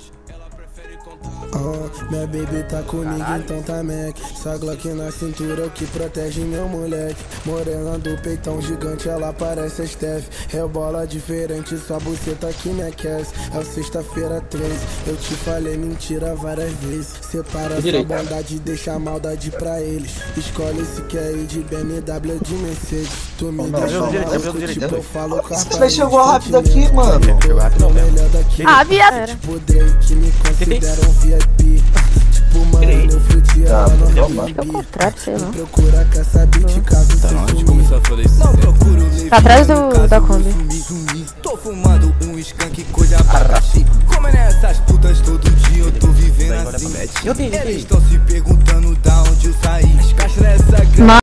Minha baby tá comigo, então tá Mac. Essa Glock na cintura é o que protege meu moleque. Morena do peitão gigante, ela parece a Steph. Rebola diferente, sua buceta que me aquece. É o sexta-feira 13, eu te falei mentira várias vezes. Separa essa bondade e deixa a maldade pra eles. Escolhe se quer ir de BMW ou de Mercedes. Tu me deixa maluco, tipo eu falo com a Esse velho chegou rápido aqui, mano. Ah, viado. Tipo Drake, que me consideram VIP. Tipo, mano, eu fudi ela no Airbnb. É o contrário, sei lá. Procura com essa beat, caso você sumir. Tá atrás da Kombi. Tô fumando um skunk, coisa abacaxi. Como é nessas putas todo dia eu tô vivendo assim. Eles estão se perguntando da onde eu saí. As caixas nessa grana.